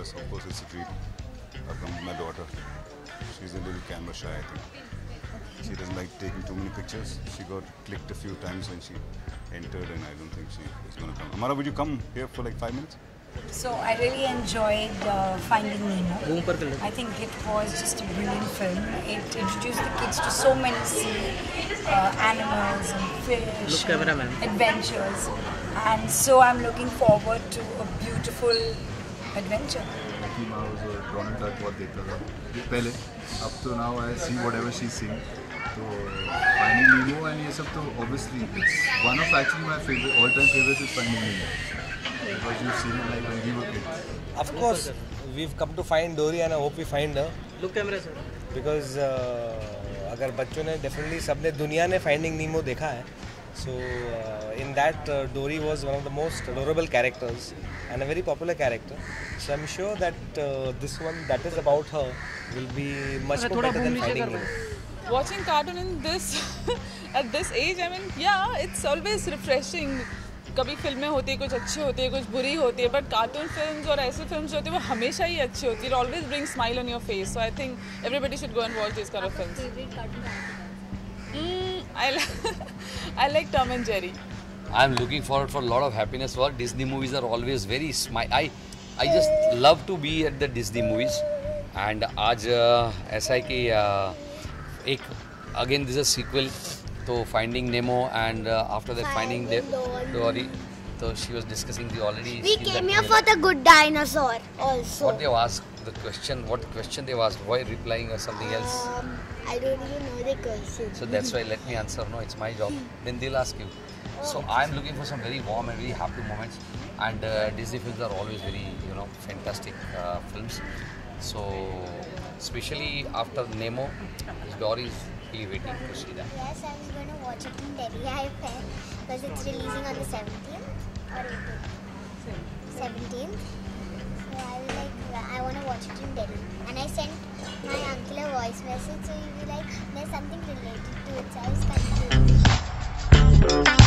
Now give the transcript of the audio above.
nervous. Of course, it's a treat. I've come with my daughter. She's a little camera shy, I think. She doesn't like taking too many pictures. She got clicked a few times when she entered, and I don't think she is going to come. Amara, would you come here for like 5 minutes? So I really enjoyed Finding Nemo. I think it was just a brilliant film. It introduced the kids to so many sea animals and fish, and adventures, and so I'm looking forward to a beautiful adventure. Mickey Mouse और Donald Duck बहुत देखता था पहले. अब तो now I see whatever she's seeing. So Finding Nemo and ये सब तो obviously it's one of actually my favorite all-time favorites is Finding Nemo. Because you've seen it like when we were kids. Of course, we've come to find Dory and I hope we find her. Look camera sir. Because अगर बच्चों ने definitely सबने दुनिया ने Finding Nemo देखा है. So in that Dory was one of the most adorable characters and a very popular character. So I'm sure that this one that is about her will be much more better than Finding Nemo. Watching cartoon in this at this age, I mean, yeah, it's always refreshing. कभी फिल्में होती है, कुछ अच्छी होती है, कुछ बुरी होती है, बट कार्टून फिल्म्स और ऐसे फिल्म्स जो होती है वो हमेशा ही अच्छी होती है. It always brings smile on your face. So I think everybody should go and watch these kind of films. Favorite cartoon I like Tom and Jerry. I'm looking forward for a lot of happiness. For Disney movies are always very I just love to be at the Disney movies. And आज ऐसा है कि एक again this is a sequel to Finding Nemo, and after that Finding Dory. So she was discussing the already. We came here for the good dinosaur also. What they asked, the question, what question they asked, why replying or something else? I don't even know the question. So that's why let me answer. No, it's my job. Then they'll ask you. So I'm looking for some very warm and very happy moments. And Disney films are always very, fantastic films. So especially after Nemo, Dory is really waiting to see that. Yes, I was going to watch it in Delhi, I felt, because it's releasing on the 17th or 18th. 17th. So I was like, I want to watch it in Delhi. And I sent my uncle a voice message, so he was like, there's something related to it. So I was confused.